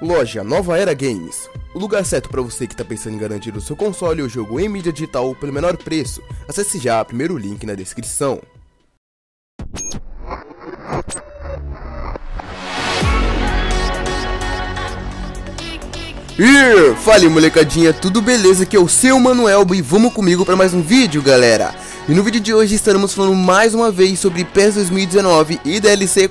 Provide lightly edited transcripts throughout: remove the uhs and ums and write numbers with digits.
Loja Nova Era Games, o lugar certo para você que está pensando em garantir o seu console ou jogo em mídia digital pelo menor preço. Acesse já o primeiro link na descrição. Fala aí, molecadinha, tudo beleza? Aqui é o seu Manuelbo e vamos comigo para mais um vídeo, galera. E no vídeo de hoje estaremos falando mais uma vez sobre PES 2019 e DLC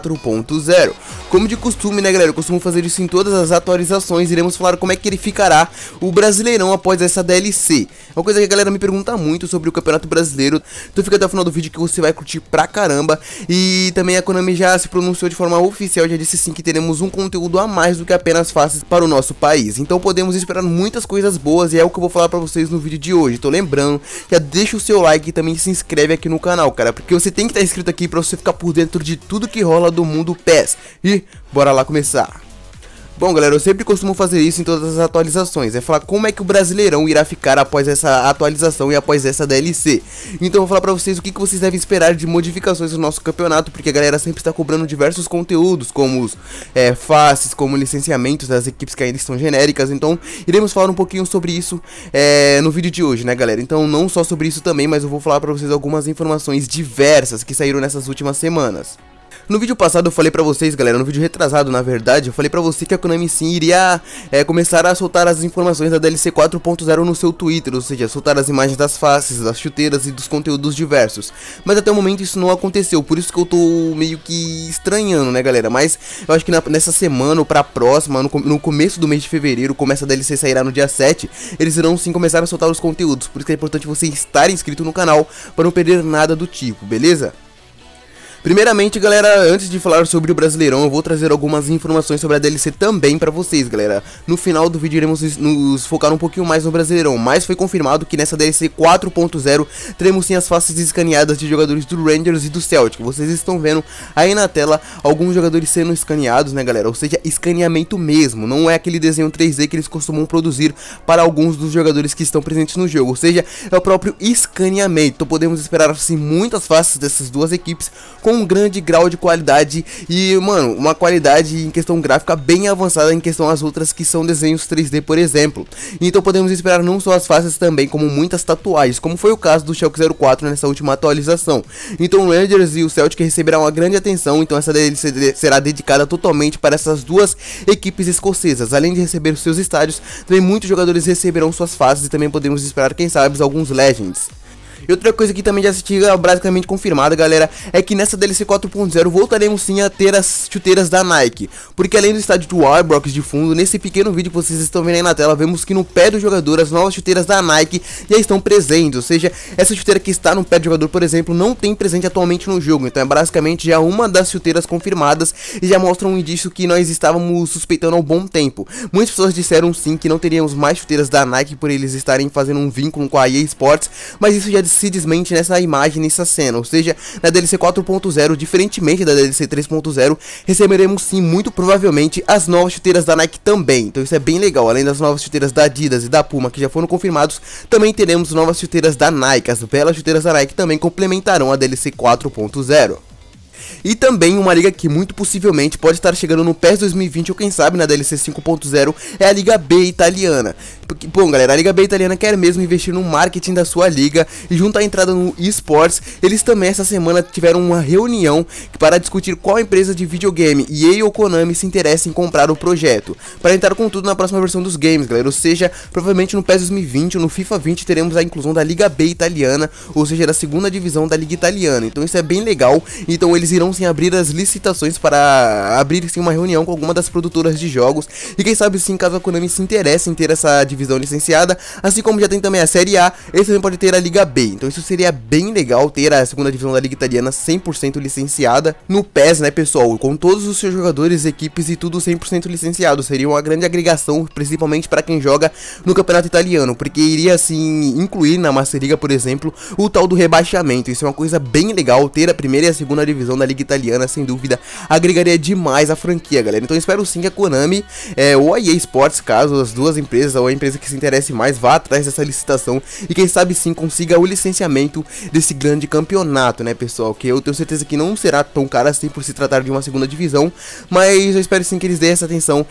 4.0. Como de costume, né, galera, eu costumo fazer isso em todas as atualizações. Iremos falar como é que ele ficará o Brasileirão após essa DLC. É uma coisa que a galera me pergunta muito sobre o Campeonato Brasileiro, então fica até o final do vídeo que você vai curtir pra caramba. E também a Konami já se pronunciou de forma oficial, já disse sim que teremos um conteúdo a mais do que apenas faces para o nosso país. Então podemos esperar muitas coisas boas e é o que eu vou falar pra vocês no vídeo de hoje. Tô lembrando, já deixa o seu like e também se inscreve aqui no canal, cara, porque você tem que estar inscrito aqui pra você ficar por dentro de tudo que rola do mundo PES. E bora lá começar. Bom, galera, eu sempre costumo fazer isso em todas as atualizações, é falar como é que o Brasileirão irá ficar após essa atualização e após essa DLC. Então eu vou falar pra vocês o que vocês devem esperar de modificações no nosso campeonato, porque a galera sempre está cobrando diversos conteúdos, como os faces, como licenciamentos das equipes que ainda estão genéricas. Então iremos falar um pouquinho sobre isso no vídeo de hoje, né, galera? Então não só sobre isso também, mas eu vou falar pra vocês algumas informações diversas que saíram nessas últimas semanas. No vídeo passado eu falei pra vocês, galera, no vídeo retrasado na verdade, eu falei pra você que a Konami sim iria começar a soltar as informações da DLC 4.0 no seu Twitter, ou seja, soltar as imagens das faces, das chuteiras e dos conteúdos diversos. Mas até o momento isso não aconteceu, por isso que eu tô meio que estranhando, né, galera? Mas eu acho que nessa semana ou pra próxima, no começo do mês de fevereiro, como essa DLC sairá no dia 7, eles irão sim começar a soltar os conteúdos, por isso que é importante você estar inscrito no canal para não perder nada do tipo, beleza? Primeiramente, galera, antes de falar sobre o Brasileirão, eu vou trazer algumas informações sobre a DLC também pra vocês, galera. No final do vídeo iremos nos focar um pouquinho mais no Brasileirão, mas foi confirmado que nessa DLC 4.0 teremos sim as faces escaneadas de jogadores do Rangers e do Celtic. Vocês estão vendo aí na tela alguns jogadores sendo escaneados, né, galera? Ou seja, escaneamento mesmo, não é aquele desenho 3D que eles costumam produzir para alguns dos jogadores que estão presentes no jogo. Ou seja, é o próprio escaneamento. Então podemos esperar assim muitas faces dessas duas equipes com um grande grau de qualidade e, mano, uma qualidade em questão gráfica bem avançada em questão às outras que são desenhos 3D, por exemplo. Então podemos esperar não só as faces também, como muitas tatuagens, como foi o caso do Schalke 04 nessa última atualização. Então o Rangers e o Celtic receberão uma grande atenção, então essa DLC será dedicada totalmente para essas duas equipes escocesas. Além de receber os seus estádios, também muitos jogadores receberão suas faces e também podemos esperar, quem sabe, alguns Legends. E outra coisa que também já se basicamente confirmada, galera, é que nessa DLC 4.0 voltaremos sim a ter as chuteiras da Nike. Porque além do estádio do Warbrox de fundo, nesse pequeno vídeo que vocês estão vendo aí na tela, vemos que no pé do jogador as novas chuteiras da Nike já estão presentes. Ou seja, essa chuteira que está no pé do jogador, por exemplo, não tem presente atualmente no jogo. Então é basicamente já uma das chuteiras confirmadas e já mostra um indício que nós estávamos suspeitando há um bom tempo. Muitas pessoas disseram sim que não teríamos mais chuteiras da Nike por eles estarem fazendo um vínculo com a EA Sports, mas isso já se desmente nessa imagem, nessa cena. Ou seja, na DLC 4.0, diferentemente da DLC 3.0, receberemos sim, muito provavelmente, as novas chuteiras da Nike também. Então isso é bem legal. Além das novas chuteiras da Adidas e da Puma que já foram confirmados, também teremos novas chuteiras da Nike. As belas chuteiras da Nike também complementarão a DLC 4.0. E também uma liga que muito possivelmente pode estar chegando no PES 2020 ou quem sabe na DLC 5.0 é a Liga B italiana. Porque, bom, galera, a Liga B italiana quer mesmo investir no marketing da sua liga e junto à entrada no eSports, eles também essa semana tiveram uma reunião para discutir qual empresa de videogame, EA ou Konami, se interessa em comprar o projeto, para entrar com tudo na próxima versão dos games, galera. Ou seja, provavelmente no PES 2020 ou no FIFA 20 teremos a inclusão da Liga B italiana, ou seja, da segunda divisão da Liga Italiana. Então isso é bem legal. Então eles irão sim abrir as licitações para abrir sim uma reunião com alguma das produtoras de jogos e quem sabe sim, caso a Konami se interesse em ter essa divisão licenciada, assim como já tem também a Série A, eles também podem ter a Liga B. Então isso seria bem legal, ter a segunda divisão da Liga Italiana 100% licenciada no PES, né, pessoal, com todos os seus jogadores, equipes e tudo 100% licenciado. Seria uma grande agregação, principalmente para quem joga no campeonato italiano, porque iria assim incluir na Master Liga, por exemplo, o tal do rebaixamento. Isso é uma coisa bem legal, ter a primeira e a segunda divisão da Liga Liga Italiana, sem dúvida, agregaria demais a franquia, galera. Então eu espero sim que a Konami ou a EA Sports, caso as duas empresas ou a empresa que se interesse mais vá atrás dessa licitação e quem sabe sim consiga o licenciamento desse grande campeonato, né, pessoal? Que eu tenho certeza que não será tão caro assim por se tratar de uma segunda divisão, mas eu espero sim que eles deem essa atenção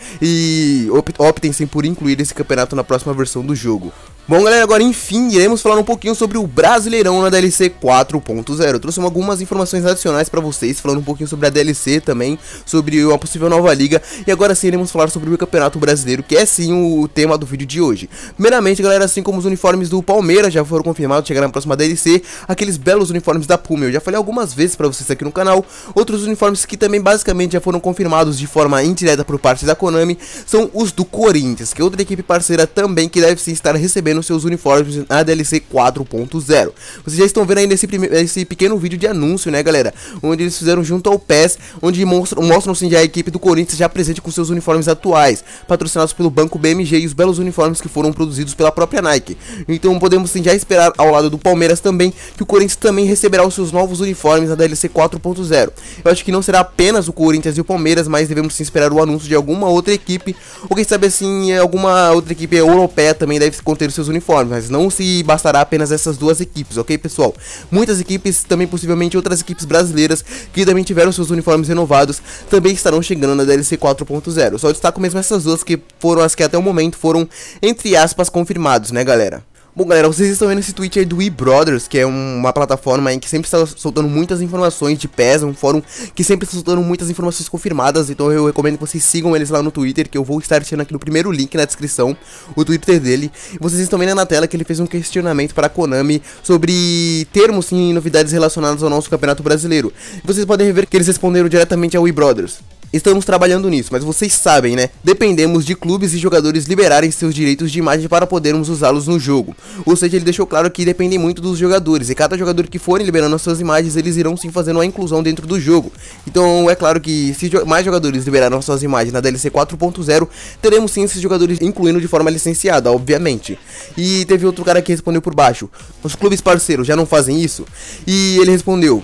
e optem sim por incluir esse campeonato na próxima versão do jogo. Bom, galera, agora enfim, iremos falar um pouquinho sobre o Brasileirão na DLC 4.0. Eu trouxe algumas informações adicionais pra vocês, falando um pouquinho sobre a DLC também, sobre uma possível nova liga. E agora sim, iremos falar sobre o Campeonato Brasileiro, que é sim o tema do vídeo de hoje. Primeiramente, galera, assim como os uniformes do Palmeiras já foram confirmados, chegarão na próxima DLC, aqueles belos uniformes da Puma, eu já falei algumas vezes pra vocês aqui no canal. Outros uniformes que também basicamente já foram confirmados de forma indireta por parte da Konami, são os do Corinthians, que é outra equipe parceira também que deve sim estar recebendo nos seus uniformes na DLC 4.0. Vocês já estão vendo aí nesse pequeno vídeo de anúncio, né, galera, onde eles fizeram junto ao PES, onde mostram sim já a equipe do Corinthians já presente com seus uniformes atuais, patrocinados pelo Banco BMG, e os belos uniformes que foram produzidos pela própria Nike. Então podemos sim já esperar ao lado do Palmeiras também, que o Corinthians também receberá os seus novos uniformes na DLC 4.0. Eu acho que não será apenas o Corinthians e o Palmeiras, mas devemos sim esperar o anúncio de alguma outra equipe, ou quem sabe assim, alguma outra equipe europeia também deve conter os seus uniformes, mas não se bastará apenas essas duas equipes, ok, pessoal? Muitas equipes, também possivelmente outras equipes brasileiras que também tiveram seus uniformes renovados, também estarão chegando na DLC 4.0. Só destaco mesmo essas duas que foram as que até o momento foram, entre aspas, confirmados, né, galera? Bom, galera, vocês estão vendo esse tweet aí do WeBrothers, que é uma plataforma aí que sempre está soltando muitas informações de PES, um fórum que sempre está soltando muitas informações confirmadas. Então eu recomendo que vocês sigam eles lá no Twitter, que eu vou estar deixando aqui no primeiro link na descrição, o Twitter dele. E vocês estão vendo na tela que ele fez um questionamento para a Konami sobre termos sim e novidades relacionadas ao nosso Campeonato Brasileiro. E vocês podem ver que eles responderam diretamente ao WeBrothers. Estamos trabalhando nisso, mas vocês sabem, né? Dependemos de clubes e jogadores liberarem seus direitos de imagem para podermos usá-los no jogo. Ou seja, ele deixou claro que dependem muito dos jogadores, e cada jogador que forem liberando as suas imagens, eles irão sim fazendo uma inclusão dentro do jogo. Então é claro que se mais jogadores liberaram as suas imagens na DLC 4.0, teremos sim esses jogadores incluindo de forma licenciada, obviamente. E teve outro cara que respondeu por baixo: os clubes parceiros já não fazem isso? E ele respondeu,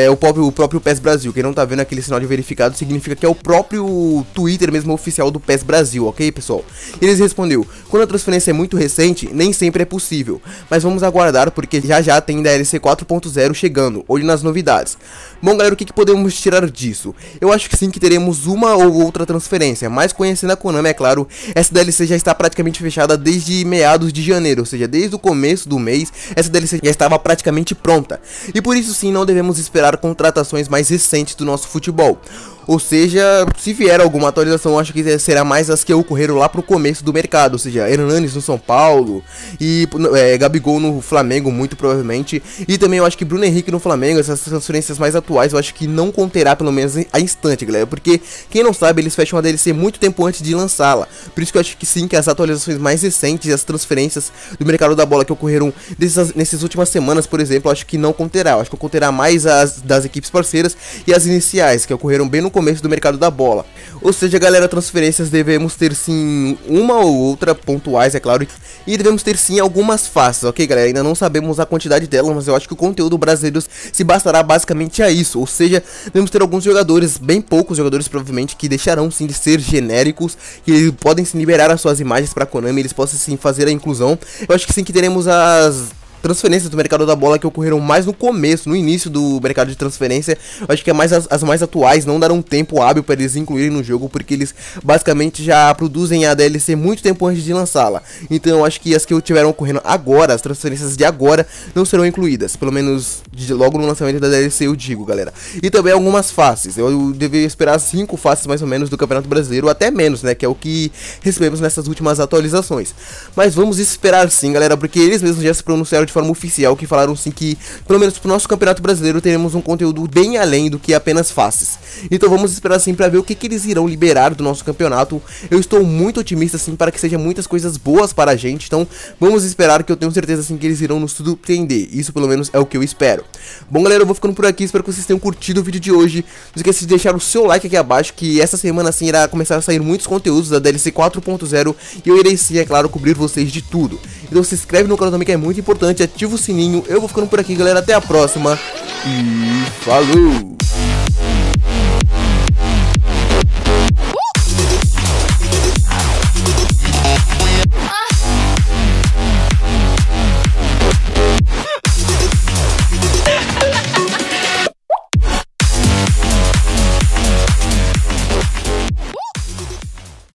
o próprio PES Brasil. Quem não tá vendo aquele sinal de verificado significa que é o próprio Twitter mesmo oficial do PES Brasil, ok, pessoal? Eles respondeu: quando a transferência é muito recente, nem sempre é possível, mas vamos aguardar porque já tem DLC 4.0 chegando, olhe nas novidades. Bom, galera, o que podemos tirar disso? Eu acho que sim que teremos uma ou outra transferência, mas conhecendo a Konami, é claro, essa DLC já está praticamente fechada desde meados de janeiro, ou seja, desde o começo do mês, essa DLC já estava praticamente pronta, e por isso sim não devemos esperar contratações mais recentes do nosso futebol. Ou seja, se vier alguma atualização, eu acho que será mais as que ocorreram lá pro começo do mercado. Ou seja, Hernanes no São Paulo e Gabigol no Flamengo, muito provavelmente. E também eu acho que Bruno Henrique no Flamengo, essas transferências mais atuais, eu acho que não conterá pelo menos a instante, galera. Porque, quem não sabe, eles fecham a DLC muito tempo antes de lançá-la. Por isso que eu acho que sim, que as atualizações mais recentes, as transferências do mercado da bola que ocorreram nessas últimas semanas, por exemplo, eu acho que não conterá. Eu acho que conterá mais as das equipes parceiras e as iniciais, que ocorreram bem no começo do mercado da bola. Ou seja, galera, transferências devemos ter sim uma ou outra pontuais, é claro, e devemos ter sim algumas faces, ok, galera? Ainda não sabemos a quantidade delas, mas eu acho que o conteúdo brasileiro se bastará basicamente a isso. Ou seja, devemos ter alguns jogadores, bem poucos jogadores provavelmente, que deixarão sim de ser genéricos, que podem sim liberar as suas imagens para a Konami, eles possam sim fazer a inclusão. Eu acho que sim que teremos as transferências do mercado da bola que ocorreram mais no começo, no início do mercado de transferência. Eu acho que as mais atuais não darão tempo hábil para eles incluírem no jogo, porque eles basicamente já produzem a DLC muito tempo antes de lançá-la. Então eu acho que as que tiveram ocorrendo agora, as transferências de agora, não serão incluídas, pelo menos logo no lançamento da DLC, eu digo, galera. E também algumas faces, eu deveria esperar 5 faces mais ou menos do Campeonato Brasileiro, até menos, né, que é o que recebemos nessas últimas atualizações. Mas vamos esperar sim, galera, porque eles mesmos já se pronunciaram de forma oficial, que falaram sim que, pelo menos pro nosso Campeonato Brasileiro, teremos um conteúdo bem além do que apenas faces. Então vamos esperar sim pra ver o que eles irão liberar do nosso campeonato. Eu estou muito otimista sim para que sejam muitas coisas boas para a gente, então vamos esperar, que eu tenho certeza sim que eles irão nos surpreender. Isso pelo menos é o que eu espero. Bom, galera, eu vou ficando por aqui, espero que vocês tenham curtido o vídeo de hoje. Não esqueça de deixar o seu like aqui abaixo, que essa semana sim irá começar a sair muitos conteúdos da DLC 4.0 e eu irei sim, é claro, cobrir vocês de tudo. Então se inscreve no canal também, que é muito importante, ativa o sininho. Eu vou ficando por aqui, galera, até a próxima e falou!